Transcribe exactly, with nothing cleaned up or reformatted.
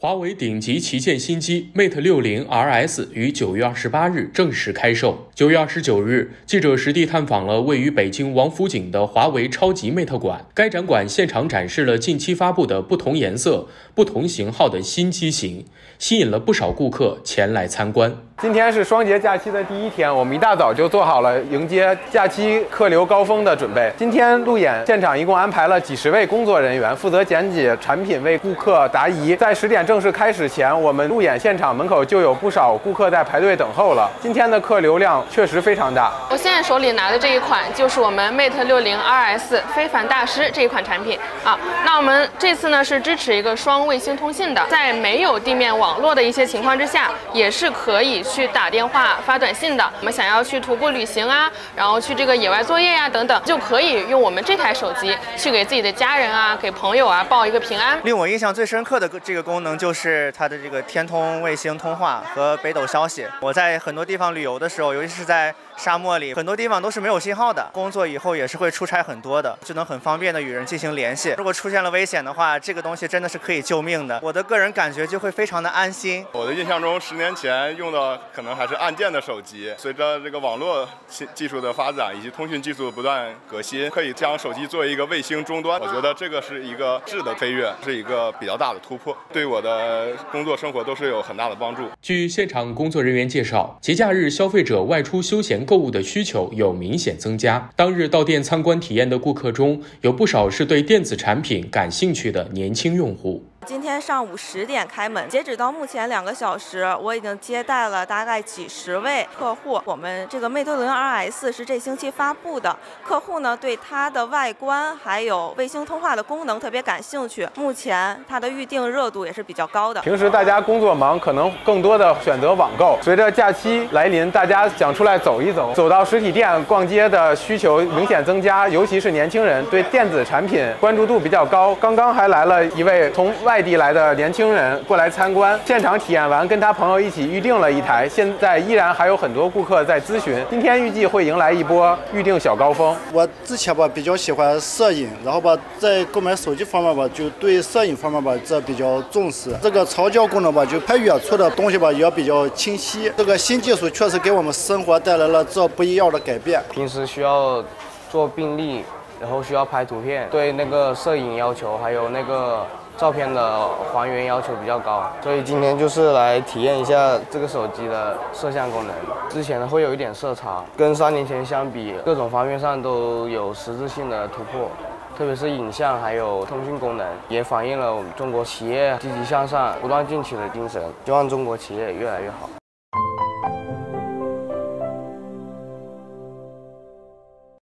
华为顶级旗舰新机 Mate 六零 R S 于九月二十八日正式开售。九月二十九日，记者实地探访了位于北京王府井的华为超级 Mate 馆。该展馆现场展示了近期发布的不同颜色、不同型号的新机型，吸引了不少顾客前来参观。 今天是双节假期的第一天，我们一大早就做好了迎接假期客流高峰的准备。今天路演现场一共安排了几十位工作人员，负责讲解产品，为顾客答疑。在十点正式开始前，我们路演现场门口就有不少顾客在排队等候了。今天的客流量确实非常大。 我现在手里拿的这一款就是我们 Mate 六零 R S 非凡大师这一款产品啊。那我们这次呢是支持一个双卫星通信的，在没有地面网络的一些情况之下，也是可以去打电话、发短信的。我们想要去徒步旅行啊，然后去这个野外作业呀、啊、等等，就可以用我们这台手机去给自己的家人啊、给朋友啊报一个平安。 令我印象最深刻的这个功能就是它的这个天通卫星通话和北斗消息。我在很多地方旅游的时候，尤其是在沙漠里，很多地方都是没有信号的。工作以后也是会出差很多的，就能很方便的与人进行联系。如果出现了危险的话，这个东西真的是可以救命的。我的个人感觉就会非常的安心。 我的印象中，十年前用的可能还是按键的手机，随着这个网络技术的发展以及通讯技术不断革新，可以将手机作为一个卫星终端。我觉得这个是一个质的飞跃，是一个比较大的突破，对我的工作生活都是有很大的帮助。 据现场工作人员介绍，节假日消费者外出休闲购物的需求有明显增加。当日到店参观体验的顾客中，有不少是对电子产品感兴趣的年轻用户。 今天上午十点开门，截止到目前两个小时，我已经接待了大概几十位客户。我们这个 Mate 六零 R S 是这星期发布的，客户呢对它的外观还有卫星通话的功能特别感兴趣。目前它的预定热度也是比较高的。 平时大家工作忙，可能更多的选择网购。随着假期来临，大家想出来走一走，走到实体店逛街的需求明显增加，尤其是年轻人对电子产品关注度比较高。刚刚还来了一位从外外地来的年轻人过来参观，现场体验完，跟他朋友一起预定了一台，现在依然还有很多顾客在咨询。今天预计会迎来一波预定小高峰。 我之前吧比较喜欢摄影，然后吧在购买手机方面吧就对摄影方面吧这比较重视。这个超焦功能吧就拍远处的东西吧也比较清晰。这个新技术确实给我们生活带来了这不一样的改变。 平时需要做病历，然后需要拍图片，对那个摄影要求还有那个照片的还原要求比较高，所以今天就是来体验一下这个手机的摄像功能。之前呢会有一点色差，跟三年前相比，各种方面上都有实质性的突破，特别是影像还有通讯功能，也反映了我们中国企业积极向上、不断进取的精神。希望中国企业越来越好。